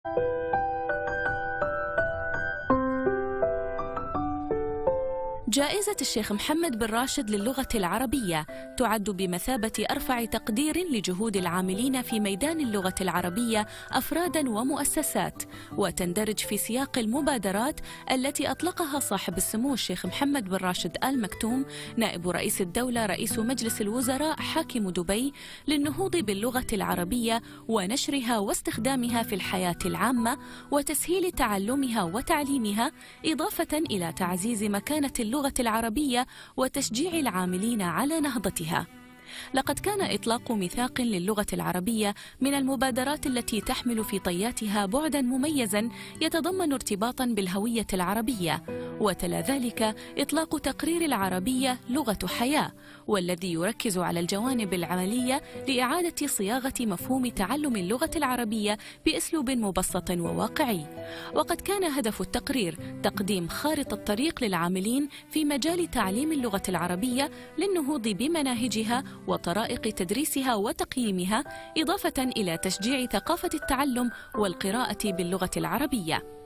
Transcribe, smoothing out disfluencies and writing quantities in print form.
جائزة الشيخ محمد بن راشد للغة العربية تعد بمثابة أرفع تقدير لجهود العاملين في ميدان اللغة العربية أفرادا ومؤسسات، وتندرج في سياق المبادرات التي أطلقها صاحب السمو الشيخ محمد بن راشد آل مكتوم نائب رئيس الدولة رئيس مجلس الوزراء حاكم دبي للنهوض باللغة العربية ونشرها واستخدامها في الحياة العامة وتسهيل تعلمها وتعليمها، إضافة إلى تعزيز مكانة اللغة العربية وتشجيع العاملين على نهضتها. لقد كان إطلاق ميثاق للغة العربية من المبادرات التي تحمل في طياتها بعداً مميزاً يتضمن ارتباطاً بالهوية العربية، وتلا ذلك إطلاق تقرير العربية لغة حياة، والذي يركز على الجوانب العملية لإعادة صياغة مفهوم تعلم اللغة العربية بأسلوب مبسط وواقعي. وقد كان هدف التقرير تقديم خارطة طريق للعاملين في مجال تعليم اللغة العربية للنهوض بمناهجها وطرائق تدريسها وتقييمها، إضافة إلى تشجيع ثقافة التعلم والقراءة باللغة العربية.